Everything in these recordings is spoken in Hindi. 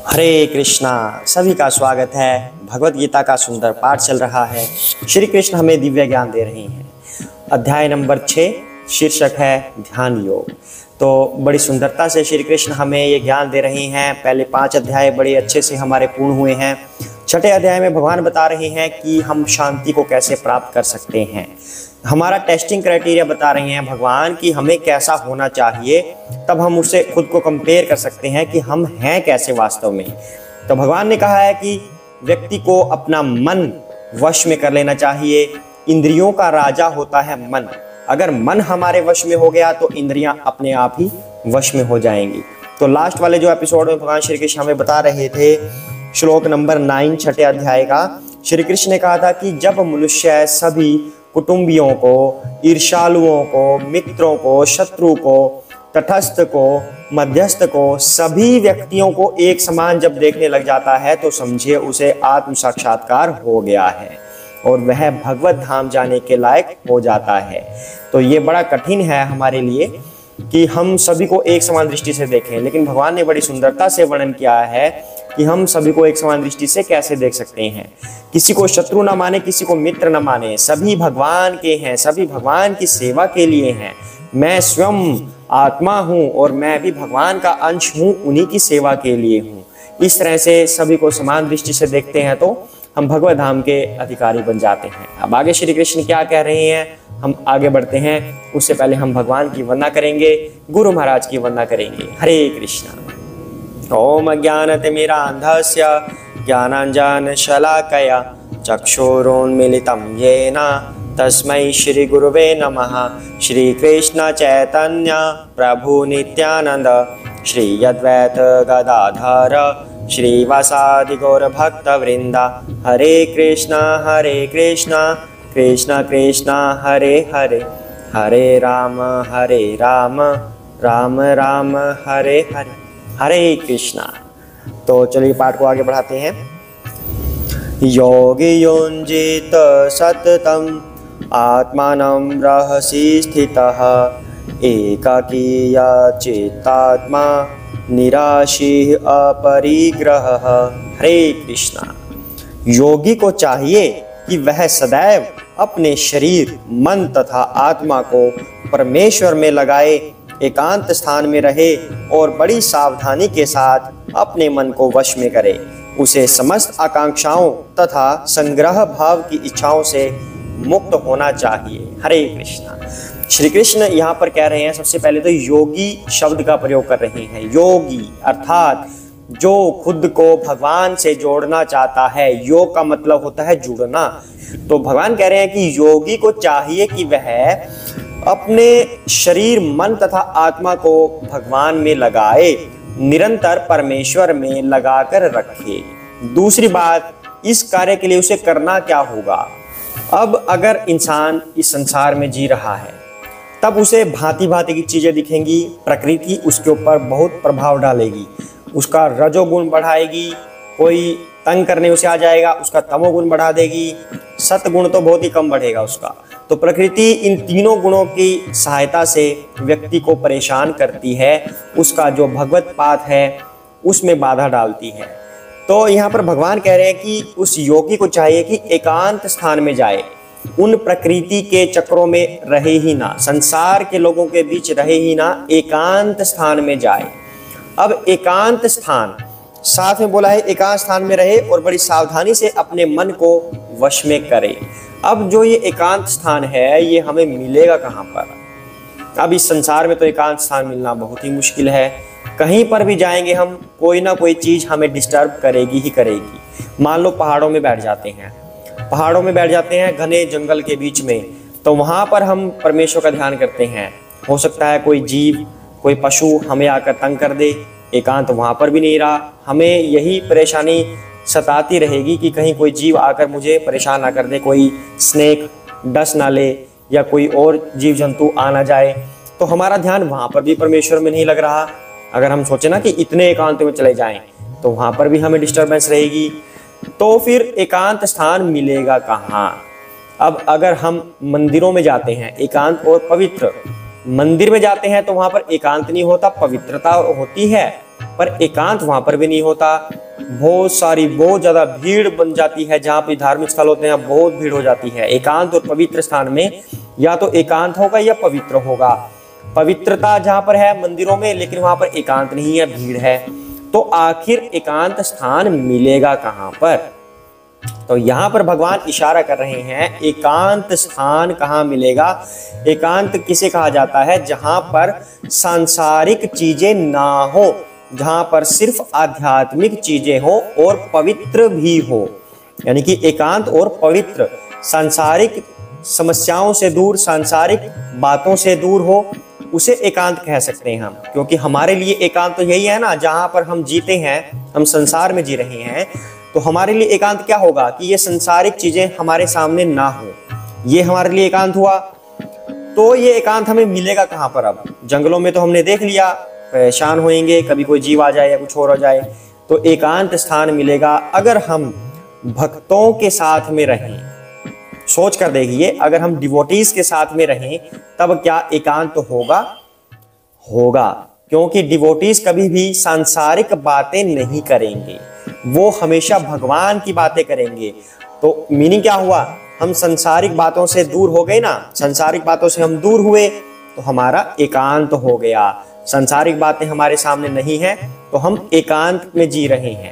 हरे कृष्णा। सभी का स्वागत है। भगवत गीता का सुंदर पाठ चल रहा है। श्री कृष्ण हमें दिव्य ज्ञान दे रहे हैं। अध्याय नंबर 6 शीर्षक है ध्यान योग। तो बड़ी सुंदरता से श्री कृष्ण हमें ये ज्ञान दे रहे हैं। पहले 5 अध्याय बड़े अच्छे से हमारे पूर्ण हुए हैं। छठे अध्याय में भगवान बता रहे हैं कि हम शांति को कैसे प्राप्त कर सकते हैं। हमारा टेस्टिंग क्राइटेरिया बता रहे हैं भगवान कि हमें कैसा होना चाहिए, तब हम उससे खुद को कंपेयर कर सकते हैं कि हम हैं कैसे वास्तव में। तो भगवान ने कहा है कि व्यक्ति को अपना मन वश में कर लेना चाहिए। इंद्रियों का राजा होता है मन। अगर मन हमारे वश में हो गया तो इंद्रियां अपने आप ही वश में हो जाएंगी। तो लास्ट वाले जो एपिसोड में भगवान श्री कृष्ण हमें बता रहे थे, श्लोक नंबर 9 छठे अध्याय का, श्री कृष्ण ने कहा था कि जब मनुष्य सभी कुटुंबियों को, ईर्ष्यालुओं को, मित्रों को, शत्रु को, तटस्थ को, मध्यस्थ को, सभी व्यक्तियों को एक समान जब देखने लग जाता है तो समझिए उसे आत्म साक्षात्कार हो गया है और वह भगवत धाम जाने के लायक हो जाता है। तो ये बड़ा कठिन है हमारे लिए कि हम सभी को एक समान दृष्टि से देखें, लेकिन भगवान ने बड़ी सुंदरता से वर्णन किया है कि हम सभी को एक समान दृष्टि से कैसे देख सकते हैं। किसी को शत्रु न माने, किसी को मित्र न माने, सभी भगवान के हैं, सभी भगवान की सेवा के लिए हैं। मैं स्वयं आत्मा हूँ और मैं भी भगवान का अंश हूँ, उन्हीं की सेवा के लिए हूँ। इस तरह से सभी को समान दृष्टि से देखते हैं तो हम भगवत धाम के अधिकारी बन जाते हैं। अब आगे श्री कृष्ण क्या कह रहे हैं, हम आगे बढ़ते हैं। उससे पहले हम भगवान की वंदना करेंगे, गुरु महाराज की वंदना करेंगे। हरे कृष्ण। ओम अज्ञानतिमिरान्धस्य ज्ञानाञ्जनशलाकया चक्षुरुन्मीलितं येन तस्मै श्री गुरुवे नमः। श्री कृष्ण चैतन्य प्रभु नित्यानंद श्री अद्वैत गदाधर श्रीवासादि गौर भक्त वृंदा। हरे कृष्ण कृष्ण कृष्ण हरे हरे, हरे राम राम राम हरे हरे, हरे कृष्णा। तो चलिए पाठ को आगे बढ़ाते हैं। योगी युञ्जीत सततम् आत्मानं रहसि स्थितः एकाकीय चित्तात्मा निराशी अपरिग्रहः। हरे कृष्णा। योगी को चाहिए कि वह सदैव अपने शरीर, मन तथा आत्मा को परमेश्वर में लगाए, एकांत स्थान में रहे और बड़ी सावधानी के साथ अपने मन को वश में करे। उसे समस्त आकांक्षाओं तथा संग्रह भाव की इच्छाओं से मुक्त होना चाहिए। हरे कृष्णा। श्री कृष्ण यहाँ पर कह रहे हैं, सबसे पहले तो योगी शब्द का प्रयोग कर रहे हैं। योगी अर्थात जो खुद को भगवान से जोड़ना चाहता है। योग का मतलब होता है जुड़ना। तो भगवान कह रहे हैं कि योगी को चाहिए कि वह अपने शरीर, मन तथा आत्मा को भगवान में लगाए, निरंतर परमेश्वर में लगाकर रखे। दूसरी बात, इस कार्य के लिए उसे करना क्या होगा। अब अगर इंसान इस संसार में जी रहा है तब उसे भांति भांति की चीजें दिखेंगी। प्रकृति उसके ऊपर बहुत प्रभाव डालेगी, उसका रजोगुण बढ़ाएगी। कोई तंग करने उसे आ जाएगा, उसका तमोगुण बढ़ा देगी। सतगुण तो बहुत ही कम बढ़ेगा उसका। तो प्रकृति इन तीनों गुणों की सहायता से व्यक्ति को परेशान करती है, उसका जो भगवत पाथ है उसमें बाधा डालती है। तो यहाँ पर भगवान कह रहे हैं कि उस योगी को चाहिए कि एकांत स्थान में जाए, उन प्रकृति के चक्रों में रहे ही ना, संसार के लोगों के बीच रहे ही ना, एकांत स्थान में जाए। अब एकांत स्थान साथ में बोला है, एकांत स्थान में रहे और बड़ी सावधानी से अपने मन को वश में करे। अब जो ये एकांत स्थान है ये हमें मिलेगा कहाँ पर। अब इस संसार में तो एकांत स्थान मिलना बहुत ही मुश्किल है। कहीं पर भी जाएंगे हम, कोई ना कोई चीज हमें डिस्टर्ब करेगी ही करेगी। मान लो पहाड़ों में बैठ जाते हैं, घने जंगल के बीच में, तो वहां पर हम परमेश्वर का ध्यान करते हैं। हो सकता है कोई जीव, कोई पशु हमें आकर तंग कर दे। एकांत वहां पर भी नहीं रहा, हमें यही परेशानी सताती रहेगी कि कहीं कोई जीव आकर मुझे परेशान ना कर दे, कोई स्नेक डस ना ले या कोई और जीव जंतु आ ना जाए। तो हमारा ध्यान वहां पर भी परमेश्वर में नहीं लग रहा। अगर हम सोचे ना कि इतने एकांत में चले जाएं तो वहां पर भी हमें डिस्टर्बेंस रहेगी। तो फिर एकांत स्थान मिलेगा कहाँ। अब अगर हम मंदिरों में जाते हैं, एकांत और पवित्र, मंदिर में जाते हैं तो वहां पर एकांत नहीं होता, पवित्रता होती है। पर एकांत वहां पर भी नहीं होता। बहुत ज्यादा भीड़ बन जाती है, जहाँ पे धार्मिक स्थल होते हैं बहुत भीड़ हो जाती है। एकांत और पवित्र स्थान में या तो एकांत होगा या पवित्र होगा। पवित्रता जहाँ पर है मंदिरों में, लेकिन वहां पर एकांत नहीं है, भीड़ है। तो आखिर एकांत स्थान मिलेगा कहाँ पर? तो यहाँ पर भगवान इशारा कर रहे हैं एकांत स्थान कहाँ मिलेगा। एकांत किसे कहा जाता है? जहां पर सांसारिक चीजें ना हो, जहां पर सिर्फ आध्यात्मिक चीजें हो और पवित्र भी हो। यानी कि एकांत और पवित्र, सांसारिक समस्याओं से दूर, सांसारिक बातों से दूर हो, उसे एकांत कह सकते हैं हम। क्योंकि हमारे लिए एकांत तो यही है ना, जहां पर हम जीते हैं, हम संसार में जी रहे हैं। तो हमारे लिए एकांत क्या होगा कि ये संसारिक चीजें हमारे सामने ना हो, ये हमारे लिए एकांत हुआ। तो ये एकांत हमें मिलेगा कहाँ पर? अब जंगलों में तो हमने देख लिया, परेशान होएंगे, कभी कोई जीव आ जाए या कुछ और हो जाए। तो एकांत स्थान मिलेगा अगर हम भक्तों के साथ में रहें। सोच कर देखिए, अगर हम डिवोटीज के साथ में रहें तब क्या एकांत होगा? होगा, क्योंकि डिवोटीज कभी भी सांसारिक बातें नहीं करेंगे, वो हमेशा भगवान की बातें करेंगे। तो मीनिंग क्या हुआ? हम संसारिक बातों से दूर हो गए ना, संसारिक बातों से हम दूर हुए तो हमारा एकांत हो गया। संसारिक बातें हमारे सामने नहीं है तो हम एकांत में जी रहे हैं।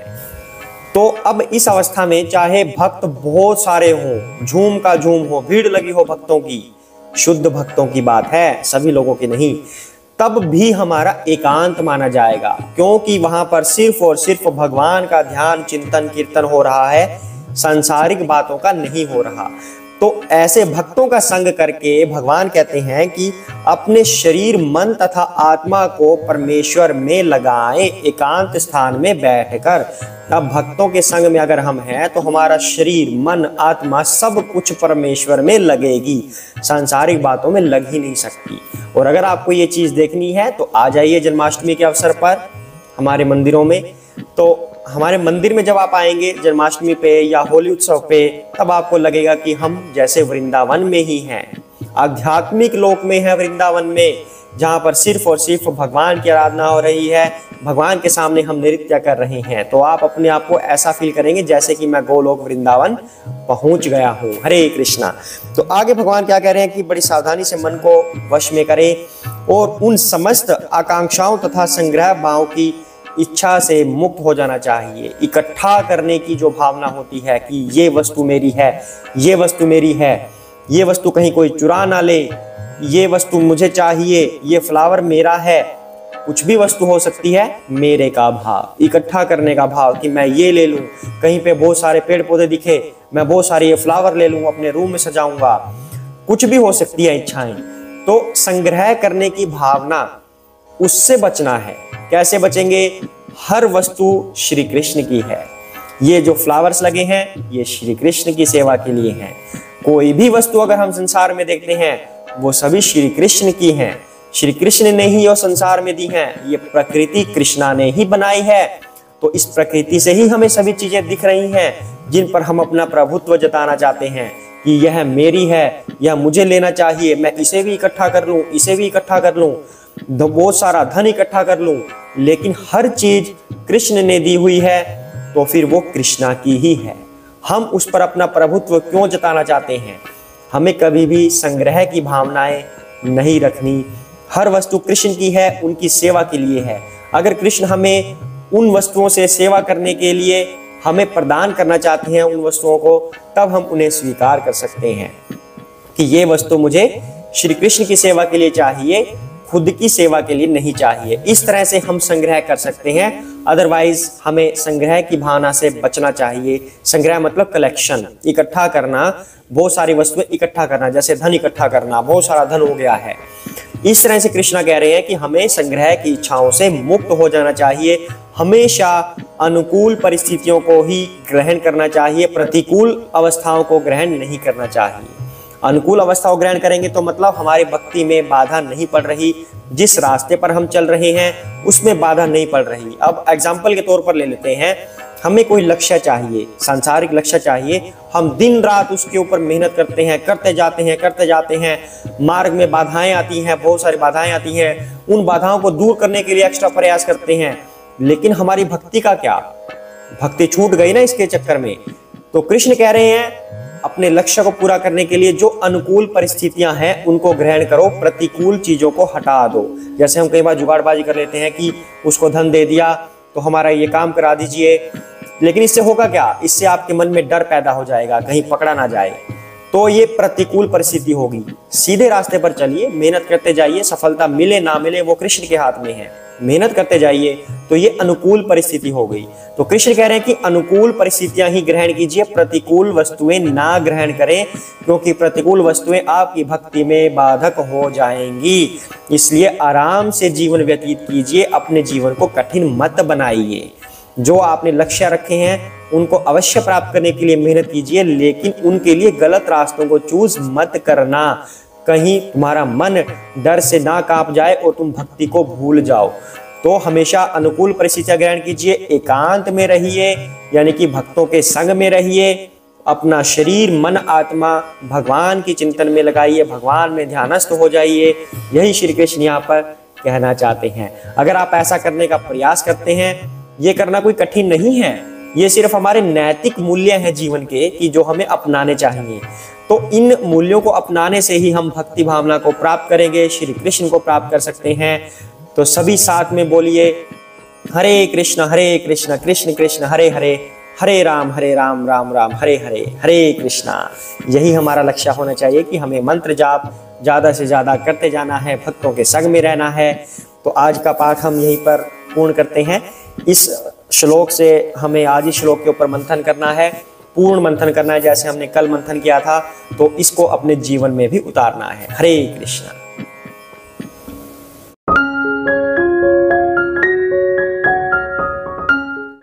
तो अब इस अवस्था में चाहे भक्त बहुत सारे हों, झूम का झूम हो, भीड़ लगी हो भक्तों की, शुद्ध भक्तों की बात है, सभी लोगों की नहीं, तब भी हमारा एकांत माना जाएगा। क्योंकि वहां पर सिर्फ और सिर्फ भगवान का ध्यान, चिंतन, कीर्तन हो रहा है, सांसारिक बातों का नहीं हो रहा। तो ऐसे भक्तों का संग करके भगवान कहते हैं कि अपने शरीर, मन तथा आत्मा को परमेश्वर में लगाएं एकांत स्थान में बैठकर। अब भक्तों के संग में अगर हम हैं तो हमारा शरीर, मन, आत्मा सब कुछ परमेश्वर में लगेगी, सांसारिक बातों में लग ही नहीं सकती। और अगर आपको ये चीज देखनी है तो आ जाइए जन्माष्टमी के अवसर पर हमारे मंदिरों में। तो हमारे मंदिर में जब आप आएंगे जन्माष्टमी पे या होली उत्सव पे, तब आपको लगेगा कि हम जैसे वृंदावन में ही हैं, आध्यात्मिक लोक में है वृंदावन में, जहाँ पर सिर्फ और सिर्फ भगवान की आराधना हो रही है, भगवान के सामने हम नृत्य कर रहे हैं। तो आप अपने आप को ऐसा फील करेंगे जैसे कि मैं गोलोक वृंदावन पहुंच गया हूँ। हरे कृष्णा। तो आगे भगवान क्या कह रहे हैं कि बड़ी सावधानी से मन को वश में करें और उन समस्त आकांक्षाओं तथा संग्रह भाव की इच्छा से मुक्त हो जाना चाहिए। इकट्ठा करने की जो भावना होती है कि ये वस्तु मेरी है, ये वस्तु मेरी है, ये वस्तु कहीं कोई चुरा ना ले, ये वस्तु मुझे चाहिए, ये फ्लावर मेरा है, कुछ भी वस्तु हो सकती है, मेरे का भाव, इकट्ठा करने का भाव कि मैं ये ले लूं। कहीं पे बहुत सारे पेड़ पौधे दिखे, मैं बहुत सारे ये फ्लावर ले लूं, अपने रूम में सजाऊंगा, कुछ भी हो सकती है इच्छाएं। तो संग्रह करने की भावना, उससे बचना है। कैसे बचेंगे? हर वस्तु श्री कृष्ण की है। ये जो फ्लावर्स लगे हैं ये श्री कृष्ण की सेवा के लिए हैं। कोई भी वस्तु अगर हम संसार में देखते हैं वो सभी श्री कृष्ण की हैं। श्री कृष्ण ने ही ये संसार में दी हैं। ये प्रकृति कृष्णा ने ही बनाई है। तो इस प्रकृति से ही हमें सभी चीजें दिख रही हैं जिन पर हम अपना प्रभुत्व जताना चाहते हैं कि यह मेरी है, यह मुझे लेना चाहिए, मैं इसे भी इकट्ठा कर लूं, इसे भी इकट्ठा कर लूं, बहुत सारा धन इकट्ठा कर लूं। लेकिन हर चीज कृष्ण ने दी हुई है तो फिर वो कृष्णा की ही है। हम उस पर अपना प्रभुत्व क्यों जताना चाहते हैं? हमें कभी भी संग्रह की भावनाएं नहीं रखनी। हर वस्तु कृष्ण की है, उनकी सेवा के लिए है। अगर कृष्ण हमें उन वस्तुओं से सेवा करने के लिए हमें प्रदान करना चाहते हैं उन वस्तुओं को, तब हम उन्हें स्वीकार कर सकते हैं कि ये वस्तु मुझे श्री कृष्ण की सेवा के लिए चाहिए, खुद की सेवा के लिए नहीं चाहिए। इस तरह से हम संग्रह कर सकते हैं। अदरवाइज हमें संग्रह की भावना से बचना चाहिए। संग्रह मतलब कलेक्शन, इकट्ठा करना, बहुत सारी वस्तुएं इकट्ठा करना, जैसे धन इकट्ठा करना, बहुत सारा धन हो गया है। इस तरह से कृष्णा कह रहे हैं कि हमें संग्रह की इच्छाओं से मुक्त हो जाना चाहिए। हमेशा अनुकूल परिस्थितियों को ही ग्रहण करना चाहिए, प्रतिकूल अवस्थाओं को ग्रहण नहीं करना चाहिए। अनुकूल अवस्था को ग्रहण करेंगे तो मतलब हमारी भक्ति में बाधा नहीं पड़ रही, जिस रास्ते पर हम चल रहे हैं उसमें बाधा नहीं पड़ रही। अब एग्जाम्पल के तौर पर ले लेते हैं, हमें कोई लक्ष्य चाहिए, सांसारिक लक्ष्य चाहिए, हम दिन रात उसके ऊपर मेहनत करते हैं, करते जाते हैं, मार्ग में बाधाएं आती हैं, बहुत सारी बाधाएं आती हैं, उन बाधाओं को दूर करने के लिए एक्स्ट्रा प्रयास करते हैं, लेकिन हमारी भक्ति का क्या, भक्ति छूट गई ना इसके चक्कर में। तो कृष्ण कह रहे हैं अपने लक्ष्य को पूरा करने के लिए जो अनुकूल परिस्थितियां हैं उनको ग्रहण करो, प्रतिकूल चीजों को हटा दो। जैसे हम कई बार जुगाड़बाजी कर लेते हैं कि उसको धन दे दिया तो हमारा ये काम करा दीजिए, लेकिन इससे होगा क्या, इससे आपके मन में डर पैदा हो जाएगा कहीं पकड़ा ना जाए, तो ये प्रतिकूल परिस्थिति होगी। सीधे रास्ते पर चलिए, मेहनत करते जाइए, सफलता मिले ना मिले वो कृष्ण के हाथ में है, मेहनत करते जाइए। तो ये अनुकूल परिस्थिति हो गई। तो कृष्ण कह रहे हैं कि अनुकूल परिस्थितियां ही ग्रहण कीजिए, प्रतिकूल वस्तुएं ना ग्रहण करें, क्योंकि प्रतिकूल वस्तुएं आपकी भक्ति में बाधक हो जाएंगी। इसलिए आराम से जीवन व्यतीत कीजिए, अपने जीवन को कठिन मत बनाइए। जो आपने लक्ष्य रखे हैं उनको अवश्य प्राप्त करने के लिए मेहनत कीजिए, लेकिन उनके लिए गलत रास्तों को चूज मत करना, कहीं तुम्हारा मन डर से ना कांप जाए और तुम भक्ति को भूल जाओ। तो हमेशा अनुकूल परिस्थितियां ग्रहण कीजिए, एकांत में रहिए, यानी कि भक्तों के संग में रहिए, अपना शरीर मन आत्मा भगवान की चिंतन में लगाइए, भगवान में ध्यानस्थ हो जाइए। यही श्री कृष्ण यहाँ पर कहना चाहते हैं। अगर आप ऐसा करने का प्रयास करते हैं, ये करना कोई कठिन नहीं है, ये सिर्फ हमारे नैतिक मूल्य हैं जीवन के कि जो हमें अपनाने चाहिए। तो इन मूल्यों को अपनाने से ही हम भक्ति भावना को प्राप्त करेंगे, श्री कृष्ण को प्राप्त कर सकते हैं। तो सभी साथ में बोलिए हरे कृष्ण कृष्ण कृष्ण हरे हरे, हरे राम राम राम हरे हरे, हरे कृष्णा। यही हमारा लक्ष्य होना चाहिए कि हमें मंत्र जाप ज्यादा से ज्यादा करते जाना है, भक्तों के संग में रहना है। तो आज का पाठ हम यहीं पर पूर्ण करते हैं। इस श्लोक से हमें आज इस श्लोक के ऊपर मंथन करना है, पूर्ण मंथन करना है, जैसे हमने कल मंथन किया था। तो इसको अपने जीवन में भी उतारना है। हरे कृष्ण।